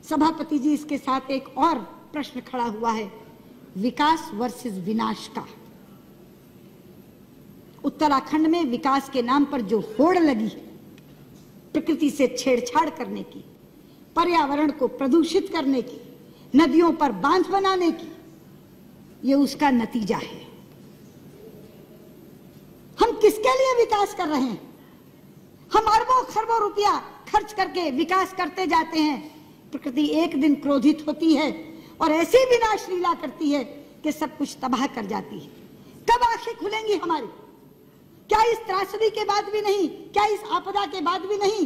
सभापति जी, इसके साथ एक और प्रश्न खड़ा हुआ है, विकास वर्सेस विनाश का। उत्तराखंड में विकास के नाम पर जो होड़ लगी, प्रकृति से छेड़छाड़ करने की, पर्यावरण को प्रदूषित करने की, नदियों पर बांध बनाने की, ये उसका नतीजा है। हम किसके लिए विकास कर रहे हैं? हम अरबों खरबों रुपया खर्च करके विकास करते जाते हैं। प्रकृति एक दिन क्रोधित होती है और ऐसी विनाश लीला करती है कि सब कुछ तबाह कर जाती है। कब आंखें खुलेंगी हमारी? क्या इस त्रासदी के बाद भी नहीं? क्या इस आपदा के बाद भी नहीं?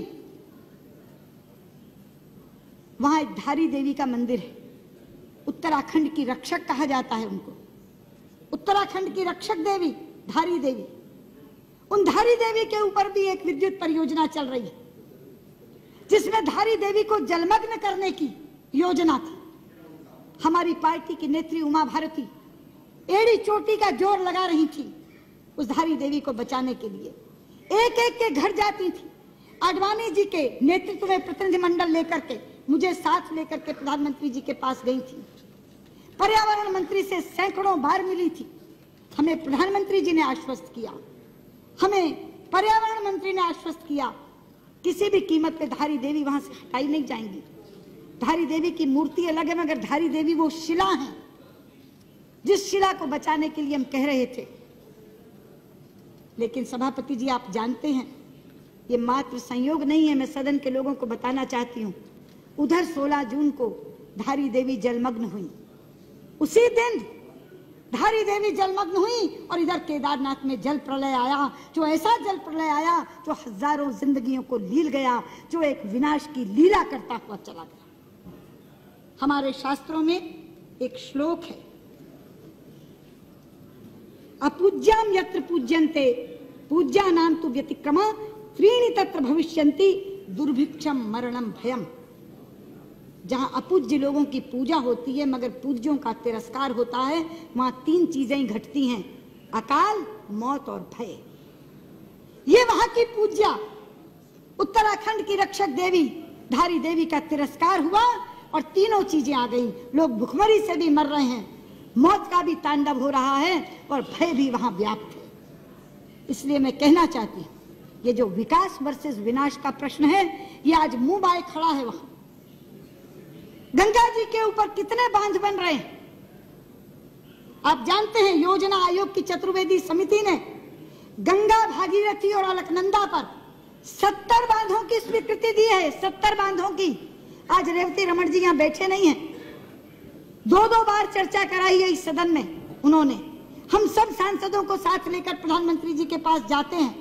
वहां एक धारी देवी का मंदिर है, उत्तराखंड की रक्षक कहा जाता है उनको। उत्तराखंड की रक्षक देवी धारी देवी, उन धारी देवी के ऊपर भी एक विद्युत परियोजना चल रही है, जिसमें धारी देवी को जलमग्न करने की योजना थी। हमारी पार्टी की नेत्री उमा भारती एड़ी चोटी का जोर लगा रही थी उस धारी देवी को बचाने के लिए। एक एक के घर जाती थी। आडवाणी जी के नेतृत्व में प्रतिनिधिमंडल लेकर के, मुझे साथ लेकर के प्रधानमंत्री जी के पास गई थी। पर्यावरण मंत्री से सैकड़ों बार मिली थी। हमें प्रधानमंत्री जी ने आश्वस्त किया, हमें पर्यावरण मंत्री ने आश्वस्त किया, किसी भी कीमत पे धारी देवी वहां से हटाई नहीं जाएंगी। धारी देवी की मूर्ति अलग है, मगर धारी देवी वो शिला है जिस शिला को बचाने के लिए हम कह रहे थे। लेकिन सभापति जी, आप जानते हैं ये मात्र संयोग नहीं है। मैं सदन के लोगों को बताना चाहती हूँ, उधर 16 जून को धारी देवी जलमग्न हुई। उसी दिन धारी देवी जलमग्न हुई और इधर केदारनाथ में जल प्रलय आया, जो ऐसा जल प्रलय आया जो हजारों जिंदगियों को लील गया, जो एक विनाश की लीला करता हुआ चला गया। हमारे शास्त्रों में एक श्लोक है, अपूज्याम यत्र पूज्यन्ते पूज्यानां तु व्यतिक्रमा त्रीणि तत्र भविष्यन्ति दुर्भिक्षम मरणम भयम। जहां अपूज्य लोगों की पूजा होती है मगर पूज्यों का तिरस्कार होता है, वहां 3 चीजें घटती हैं, अकाल, मौत और भय। ये वहां की पूज्या उत्तराखंड की रक्षक देवी धारी देवी का तिरस्कार हुआ और तीनों चीजें आ गई। लोग भुखमरी से भी मर रहे हैं, मौत का भी तांडव हो रहा है और भय भी वहां व्याप्त है। इसलिए मैं कहना चाहती हूं, ये जो विकास वर्सेस विनाश का प्रश्न है, ये आज मुंह बाए खड़ा है। वहां गंगा जी के ऊपर कितने बांध बन रहे हैं आप जानते हैं। योजना आयोग की चतुर्वेदी समिति ने गंगा, भागीरथी और अलकनंदा पर 70 बांधों की स्वीकृति दी है। 70 बांधों की। आज रेवती रमन जी यहाँ बैठे नहीं हैं, 2-2 बार चर्चा कराई है इस सदन में उन्होंने। हम सब सांसदों को साथ लेकर प्रधानमंत्री जी के पास जाते हैं।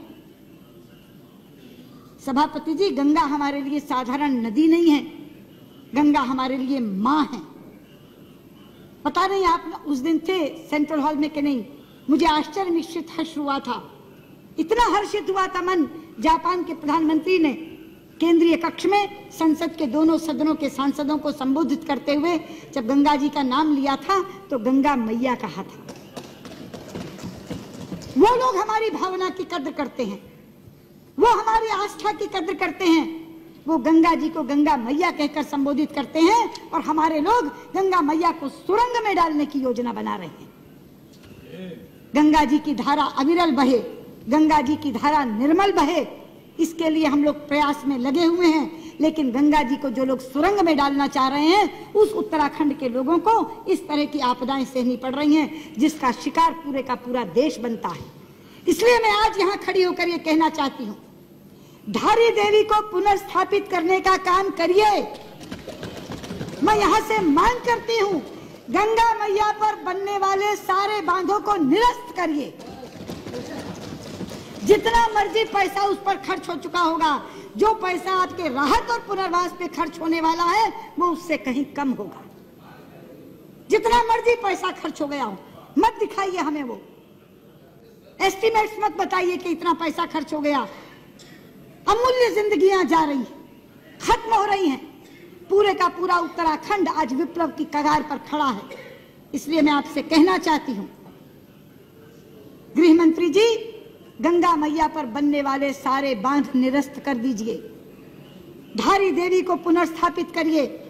सभापति जी, गंगा हमारे लिए साधारण नदी नहीं है, गंगा हमारे लिए मां है। पता नहीं आप उस दिन थे सेंट्रल हॉल में कि नहीं, मुझे आश्चर्य मिश्रित हर्ष हुआ था। इतना हर्षित हुआ था मन, जापान के प्रधानमंत्री ने केंद्रीय कक्ष में संसद के दोनों सदनों के सांसदों को संबोधित करते हुए जब गंगा जी का नाम लिया था तो गंगा मैया कहा था। वो लोग हमारी भावना की कद्र करते हैं, वो हमारी आस्था की कद्र करते हैं। वो गंगा जी को गंगा मैया कहकर संबोधित करते हैं और हमारे लोग गंगा मैया को सुरंग में डालने की योजना बना रहे हैं। गंगा जी की धारा अविरल बहे, गंगा जी की धारा निर्मल बहे, इसके लिए हम लोग प्रयास में लगे हुए हैं। लेकिन गंगा जी को जो लोग सुरंग में डालना चाह रहे हैं, उस उत्तराखंड के लोगों को इस तरह की आपदाएं सहनी पड़ रही हैं जिसका शिकार पूरे का पूरा देश बनता है। इसलिए मैं आज यहाँ खड़ी होकर ये कहना चाहती हूँ, धारी देवी को पुनर्स्थापित करने का काम करिए। मैं यहाँ से मांग करती हूँ, गंगा मैया पर बनने वाले सारे बांधों को निरस्त करिए। जितना मर्जी पैसा उस पर खर्च हो चुका होगा, जो पैसा आपके राहत और पुनर्वास पे खर्च होने वाला है वो उससे कहीं कम होगा। जितना मर्जी पैसा खर्च हो गया हो, मत दिखाइए हमें वो एस्टिमेट्स, मत बताइए कि इतना पैसा खर्च हो गया। अमूल्य जिंदगियां जा रही हैं, खत्म हो रही हैं। पूरे का पूरा उत्तराखंड आज विप्लव की कगार पर खड़ा है। इसलिए मैं आपसे कहना चाहती हूं, गृह मंत्री जी, गंगा मैया पर बनने वाले सारे बांध निरस्त कर दीजिए, धारी देवी को पुनर्स्थापित करिए।